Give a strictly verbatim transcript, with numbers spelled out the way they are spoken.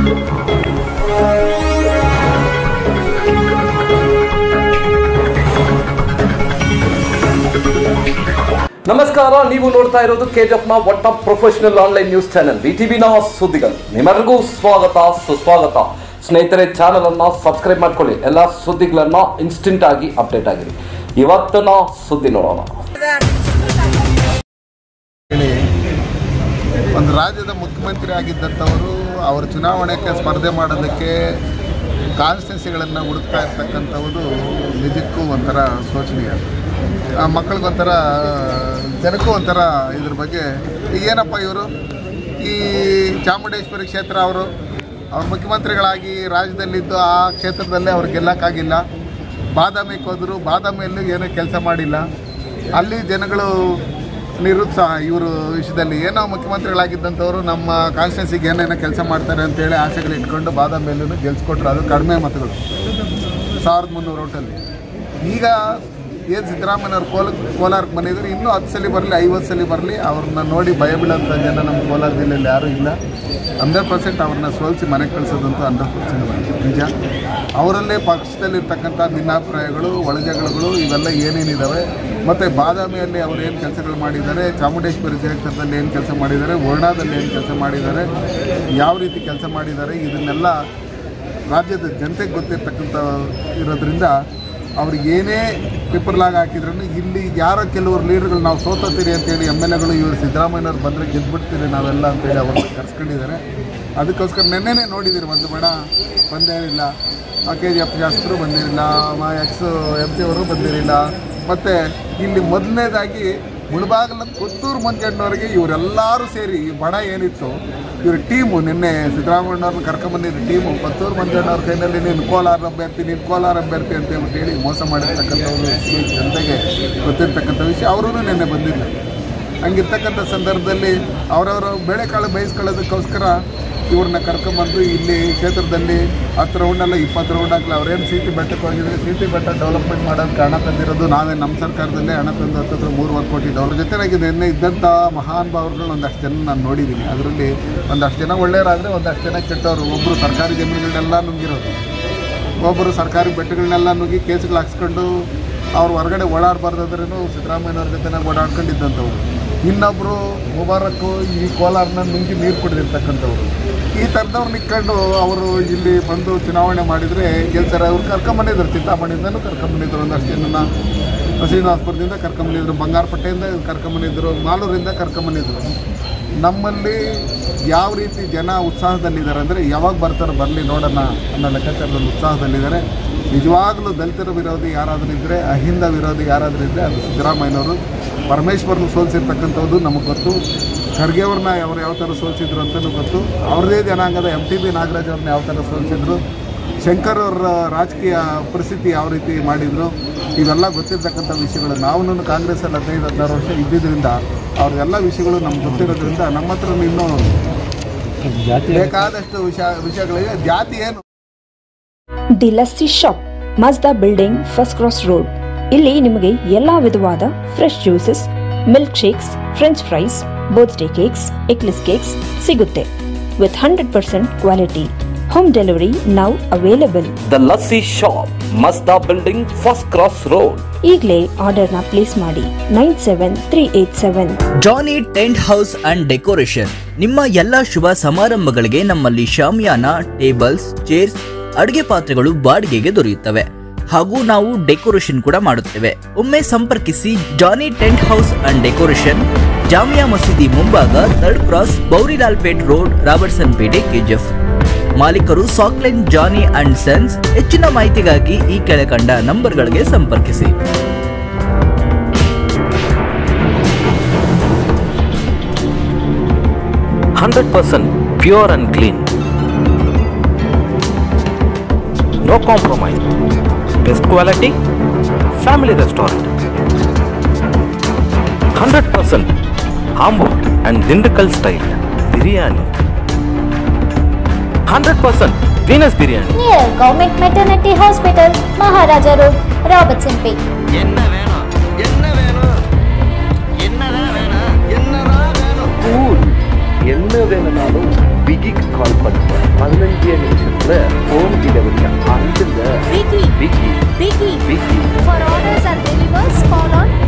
ನಮಸ್ಕಾರ, ನೀವು ನೋಡ್ತಾ ಇರೋದು ಕೆಜಿಎಫ್ನ ಒಟ್ಟ ಪ್ರೊಫೆಷನಲ್ ಆನ್ಲೈನ್ ನ್ಯೂಸ್ ಚಾನೆಲ್ ವಿಟಿವಿನ ಸುದ್ದಿಗಳು. ನಿಮಗೂ ಸ್ವಾಗತ ಸುಸ್ವಾಗತ. ಸ್ನೇಹಿತರೆ, ಚಾನಲ್ ಅನ್ನ ಸಬ್ಸ್ಕ್ರೈಬ್ ಮಾಡ್ಕೊಳ್ಳಿ. ಎಲ್ಲ ಸುದ್ದಿಗಳನ್ನ ಇನ್ಸ್ಟೆಂಟ್ ಆಗಿ ಅಪ್ಡೇಟ್ ಆಗಿರಿ. ಇವತ್ತಿನ ಸುದ್ದಿ ನೋಡೋಣ. ಒಂದು ರಾಜ್ಯದ ಮುಖ್ಯಮಂತ್ರಿ ಆಗಿದ್ದಂಥವರು ಅವರ ಚುನಾವಣೆಗೆ ಸ್ಪರ್ಧೆ ಮಾಡೋದಕ್ಕೆ ಕಾನ್ಸ್ಟಿಟ್ಯೂನ್ಸಿಗಳನ್ನು ಹುಡುಕ್ತಾ ಇರ್ತಕ್ಕಂಥದ್ದು ನಿಜಕ್ಕೂ ಒಂಥರ ಶೋಚನೀಯ. ಆ ಮಕ್ಕಳಿಗೊಂಥರ, ಜನಕ್ಕೂ ಒಂಥರ ಇದ್ರ ಬಗ್ಗೆ ಏನಪ್ಪ ಇವರು ಈ ಚಾಮುಂಡೇಶ್ವರಿ ಕ್ಷೇತ್ರ ಅವರು ಅವ್ರ ಮುಖ್ಯಮಂತ್ರಿಗಳಾಗಿ ರಾಜ್ಯದಲ್ಲಿದ್ದು ಆ ಕ್ಷೇತ್ರದಲ್ಲೇ ಅವ್ರು ಗೆಲ್ಲಕ್ಕಾಗಿಲ್ಲ. ಬಾದಾಮಿಗೆ ಹೋದರು, ಬಾದಾಮಿಯಲ್ಲೂ ಏನೂ ಕೆಲಸ ಮಾಡಿಲ್ಲ. ಅಲ್ಲಿ ಜನಗಳು ನಿರುತ್ಸಾಹ. ಇವರು ವಿಷಯದಲ್ಲಿ ಏನೋ ಮುಖ್ಯಮಂತ್ರಿಗಳಾಗಿದ್ದಂಥವ್ರು ನಮ್ಮ ಕಾನ್ಸ್ಟಿಟ್ಯೂನ್ಸಿಗೆ ಏನೇನೋ ಕೆಲಸ ಮಾಡ್ತಾರೆ ಅಂತೇಳಿ ಆಸೆಗಳು ಇಟ್ಕೊಂಡು ಬಾದಾಮಿಯಲ್ಲೂ ಗೆಲ್ಸ್ಕೊಟ್ರು. ಅದು ಕಡಿಮೆ ಮತಗಳು, ಸಾವಿರದ ಮುನ್ನೂರು ಓಟಲ್ಲಿ. ಈಗ ಏನು ಸಿದ್ದರಾಮಯ್ಯವ್ರು ಕೋಲ ಕೋಲಾರಕ್ಕೆ ಬಂದಿದ್ರು, ಇನ್ನೂ ಹತ್ತು ಸಲ ಬರಲಿ, ಐವತ್ತು ಸಲ ಬರಲಿ, ಅವ್ರನ್ನ ನೋಡಿ ಭಯ ಬೀಳೋಂಥ ಜನ ನಮ್ಮ ಕೋಲಾರ ಜಿಲ್ಲೆಯಲ್ಲಿ ಯಾರೂ ಇಲ್ಲ. ಹಂಡ್ರೆಡ್ ಪರ್ಸೆಂಟ್ ಅವ್ರನ್ನ ಸೋಲಿಸಿ ಮನೆಗೆ ಕಳಿಸೋದಂತೂ ಹಂಡ್ರೆಡ್ ಪರ್ಸೆಂಟ್ ನಿಜ. ಅವರಲ್ಲೇ ಪಕ್ಷದಲ್ಲಿರ್ತಕ್ಕಂಥ ಭಿನ್ನಾಭಿಪ್ರಾಯಗಳು, ಒಳಜಗಳಗಳು ಇವೆಲ್ಲ ಏನೇನಿದ್ದಾವೆ. ಮತ್ತು ಬಾದಾಮಿಯಲ್ಲಿ ಅವರು ಏನು ಕೆಲಸಗಳು ಮಾಡಿದ್ದಾರೆ, ಚಾಮುಂಡೇಶ್ವರಿ ಕ್ಷೇತ್ರದಲ್ಲಿ ಏನು ಕೆಲಸ ಮಾಡಿದ್ದಾರೆ, ವರ್ಣಾದಲ್ಲಿ ಏನು ಕೆಲಸ ಮಾಡಿದ್ದಾರೆ, ಯಾವ ರೀತಿ ಕೆಲಸ ಮಾಡಿದ್ದಾರೆ, ಇದನ್ನೆಲ್ಲ ರಾಜ್ಯದ ಜನತೆಗೆ ಗೊತ್ತಿರ್ತಕ್ಕಂಥ ಇರೋದ್ರಿಂದ ಅವ್ರಿಗೆ ಏನೇ ಪೇಪರ್ಲಾಗ ಹಾಕಿದ್ರೂ ಇಲ್ಲಿ ಯಾರೋ ಕೆಲವರು ಲೀಡರ್ಗಳು ನಾವು ಸೋತೀರಿ ಅಂತೇಳಿ ಎಮ್ ಎಲ್ ಎಗಳು ಇವರು ಸಿದ್ದರಾಮಯ್ಯವ್ರು ಬಂದರೆ ಗೆದ್ದುಬಿಡ್ತೀರಿ ನಾವೆಲ್ಲ ಅಂತೇಳಿ ಅವ್ರನ್ನ ಕರ್ಸ್ಕೊಂಡಿದ್ದಾರೆ. ಅದಕ್ಕೋಸ್ಕರ ನೆನ್ನೆನೇ ನೋಡಿದ್ದೀರಿ, ಒಂದು ಬೇಡ ಬಂದೇ ಇಲ್ಲ, ಕೆ ಜಿ ಎಫ್ ಶಾಸಕರು ಬಂದಿರಲಿಲ್ಲ, ಎಕ್ಸ್ ಎಂ ಪಿ ಅವರು ಬಂದಿರಲಿಲ್ಲ. ಮತ್ತು ಇಲ್ಲಿ ಮೊದಲನೇದಾಗಿ ಮುಳಬಾಗಿಲ ಕೊತ್ತೂರು ಮಂಜಣ್ಣವ್ರಿಗೆ ಇವರೆಲ್ಲರೂ ಸೇರಿ ಈ ಬಡ ಏನಿತ್ತು ಇವ್ರ ಟೀಮು ನಿನ್ನೆ ಸಿದ್ದರಾಮಯ್ಯವ್ರನ್ನ ಕರ್ಕೊಂಬಂದಿದ್ದ ಟೀಮು ಕೊತ್ತೂರು ಮಂಜಣ್ಣವ್ರ ಕೈಯಲ್ಲಿ ನೀನು ಕೋಲಾರ ಅಭ್ಯರ್ಥಿ ನೀನು ಕೋಲಾರ ಅಭ್ಯರ್ಥಿ ಅಂತ ಹೇಳ್ಬಿಟ್ಟು ಹೇಳಿ ಮೋಸ ಮಾಡಿರ್ತಕ್ಕಂಥವ್ರು ಜನತೆಗೆ ಗೊತ್ತಿರ್ತಕ್ಕಂಥ ವಿಷಯ. ಅವರೂ ನಿನ್ನೆ ಬಂದಿಲ್ಲ. ಹಂಗಿರ್ತಕ್ಕಂಥ ಸಂದರ್ಭದಲ್ಲಿ ಅವರವರು ಬೇಳೆಕಾಳು ಬೇಯಿಸ್ಕೊಳ್ಳೋದಕ್ಕೋಸ್ಕರ ಇವ್ರನ್ನ ಕರ್ಕೊಂಬಂದು ಇಲ್ಲಿ ಕ್ಷೇತ್ರದಲ್ಲಿ ಹತ್ತು ರೌಂಡಲ್ಲ ಇಪ್ಪತ್ತು ರೌಂಡ್ ಆಗಲಿ ಅವ್ರೇನು ಸೀಟಿ ಬೆಟ್ಟಕ್ಕೆ ಹೋಗಿದ್ರೆ ಸೀಟಿ ಬೆಟ್ಟ ಡೆವಲಪ್ಮೆಂಟ್ ಮಾಡೋದಕ್ಕೆ ಹಣ ತಂದಿರೋದು ನಾವೇ, ನಮ್ಮ ಸರ್ಕಾರದಲ್ಲೇ ಹಣ ತಂದು ಹತ್ತಿರ ಮೂರುವರೆ ಕೋಟಿ ಡಾಲರ್. ಜೊತೆಗೆ ನಿನ್ನೆ ಇದ್ದಂಥ ಮಹಾನ್ ಭಾವರುಗಳು ಒಂದಷ್ಟು ಜನ ನಾನು ನೋಡಿದ್ದೀನಿ. ಅದರಲ್ಲಿ ಒಂದಷ್ಟು ಜನ ಒಳ್ಳೆಯವರಾದರೆ ಒಂದಷ್ಟು ಜನ ಕೆಟ್ಟವರು. ಒಬ್ಬರು ಸರ್ಕಾರಿ ಜಮೀನುಗಳನ್ನೆಲ್ಲ ನುಗ್ಗಿರೋದು, ಒಬ್ಬರು ಸರ್ಕಾರಿ ಬೆಟ್ಟಗಳನ್ನೆಲ್ಲ ನುಗ್ಗಿ ಕೇಸ್ಗಳು ಹಾಕ್ಸ್ಕೊಂಡು ಅವ್ರು ಹೊರಗಡೆ ಓಡಾಡಬಾರ್ದಾದ್ರೂ ಸಿದ್ದರಾಮಯ್ಯವ್ರ ಜೊತೆನಾಗ ಓಡಾಡ್ಕೊಂಡಿದ್ದಂಥವ್ರು. ಇನ್ನೊಬ್ಬರು ಮುಬಾರಕ್ಕು ಈ ಕೋಲಾರನ ನುಂಗಿ ನೀರು ಕುಡಿದಿರ್ತಕ್ಕಂಥವ್ರು. ಈ ಥರದವ್ರು ನಿಂತ್ಕೊಂಡು ಅವರು ಇಲ್ಲಿ ಬಂದು ಚುನಾವಣೆ ಮಾಡಿದರೆ ಗೆಲ್ತಾರೆ. ಅವ್ರು ಕರ್ಕೊಂಬಂದಿದ್ರು, ಚಿಂತಾಮಣಿಯಿಂದನೂ ಕರ್ಕೊಂಬಂದಿದ್ರು, ಒಂದಷ್ಟು ಜನನ ಶ್ರೀನಿವಾಸಪುರದಿಂದ ಕರ್ಕೊಂಬಂದಿದ್ರು, ಬಂಗಾರಪಟ್ಟೆಯಿಂದ ಕರ್ಕೊಂಬಂದಿದ್ರು, ಮಾಲೂರಿಂದ ಕರ್ಕೊಂಬಂದಿದ್ರು. ನಮ್ಮಲ್ಲಿ ಯಾವ ರೀತಿ ಜನ ಉತ್ಸಾಹದಲ್ಲಿದ್ದಾರೆ ಅಂದರೆ ಯಾವಾಗ ಬರ್ತಾರೆ ಬರಲಿ ನೋಡೋಣ ಅನ್ನೋ ಲೆಕ್ಕಾಚಾರದಲ್ಲಿ ಉತ್ಸಾಹದಲ್ಲಿದ್ದಾರೆ. ನಿಜವಾಗಲೂ ದಲಿತರ ವಿರೋಧಿ ಯಾರಾದರೂ ಇದ್ದರೆ, ಅಹಿಂದ ವಿರೋಧಿ ಯಾರಾದರೂ ಇದ್ದರೆ ಅದು ಸಿದ್ದರಾಮಯ್ಯನವರು. ಪರಮೇಶ್ವರ್ನ ಸೋಲಿಸಿರ್ತಕ್ಕಂಥದ್ದು ನಮಗೆ ಗೊತ್ತು. ಖರ್ಗೆ ಅವ್ರನ್ನ ಅವ್ರು ಯಾವ ಥರ ಸೋಲಿಸಿದ್ರು ಅಂತಲೂ ಗೊತ್ತು. ಅವ್ರದೇ ಜನಾಂಗದ ಎಮ್ ಟಿ ಬಿ ನಾಗರಾಜ್ ಅವ್ರನ್ನ ಯಾವ ಥರ ಸೋಲಿಸಿದ್ರು, ಶಂಕರ್ ಅವರ ರಾಜಕೀಯ ಪರಿಸ್ಥಿತಿ ಯಾವ ರೀತಿ ಮಾಡಿದರು, ಇವೆಲ್ಲ ಗೊತ್ತಿರ್ತಕ್ಕಂಥ ವಿಷಯಗಳು. ನಾವು ಕಾಂಗ್ರೆಸ್ಸಲ್ಲಿ ಹದಿನೈದು ಹದಿನಾರು ವರ್ಷ ಇದ್ದಿದ್ದರಿಂದ ಅವ್ರೆಲ್ಲ ವಿಷಯಗಳು ನಮ್ಗೆ ಗೊತ್ತಿರೋದ್ರಿಂದ ನಮ್ಮ ಹತ್ರ ಇನ್ನೂ ಬೇಕಾದಷ್ಟು ವಿಷಯ ವಿಷಯಗಳಿವೆ. ಜಾತಿ ಏನು? The lassi shop, Mazda building, first cross road. ಇಲ್ಲಿ ನಿಮಗೆ ಎಲ್ಲಾ ವಿಧವಾದ fresh juices, milk shakes, French fries, birthday cakes, eggless cakes ಸಿಗುತ್ತೆ with hundred percent quality. Home delivery now available. The lassi shop, Mazda building, first cross road. ಈಗಲೇ order ನ place ಮಾಡಿ nine seven three eight seven. Johnny tent house and decoration. ನಿಮ್ಮ ಎಲ್ಲಾ ಶುಭ ಸಮಾರಂಭಗಳಿಗೆ ನಮ್ಮಲ್ಲಿ ಶಾಮಿಯಾನ, tables, chairs, ಅಡುಗೆ ಪಾತ್ರೆಗಳು ಬಾಡಿಗೆಗೆ ದೊರೆಯುತ್ತವೆ ಹಾಗೂ ನಾವು ಡೆಕೋರೇಷನ್ ಕೂಡ ಮಾಡುತ್ತೇವೆ. ಒಮ್ಮೆ ಸಂಪರ್ಕಿಸಿ Johnny tent house and decoration, Jamia ಮಸೀದಿ ಮುಂಭಾಗ, third cross, Bowrilal Pet road, Robertson Pete, KGF. ಮಾಲೀಕರು ಸಾಕ್ಲೆನ್ ಜಾನಿ ಅಂಡ್ ಸನ್ಸ್. ಹೆಚ್ಚಿನ ಮಾಹಿತಿಗಾಗಿ ಈ ಕೆಳಕಂಡ ನಂಬರ್ಗಳಿಗೆ ಸಂಪರ್ಕಿಸಿ. Hundred percent pure and clean, no compromise, best quality, family restaurant. one hundred percent Hamburg and Dindakal style biryani. one hundred percent Venus biryani. Near Government Maternity Hospital, Maharaja Road, Robertson Pay. என்ன வேணும்? என்ன வேணும்? என்னடா வேணும்? என்னடா வேணும்? Cool. என்ன வேணும்னாலும் பிகிக்கு கால் பண்ணுங்க. பதினஞ்சு பதினஞ்சு நிமிஷத்துல ஹோம் டெலிவரியா அங்கிருந்த Vicky. Vicky Vicky. Vicky For orders and delivers, call on